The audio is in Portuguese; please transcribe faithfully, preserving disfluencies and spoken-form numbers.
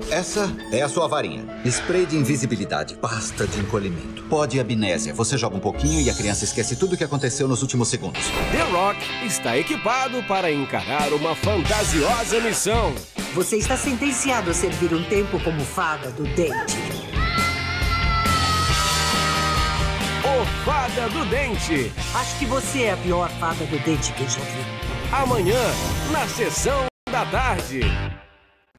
essa é a sua varinha. Spray de invisibilidade, pasta de encolhimento, pó de amnésia. Você joga um pouquinho e a criança esquece tudo o que aconteceu nos últimos segundos. The Rock está equipado para encarar uma fantasiosa missão. Você está sentenciado a servir um tempo como fada do dente. O Fada do Dente. Acho que você é a pior fada do dente que eu já vi. Amanhã, na sessão da tarde.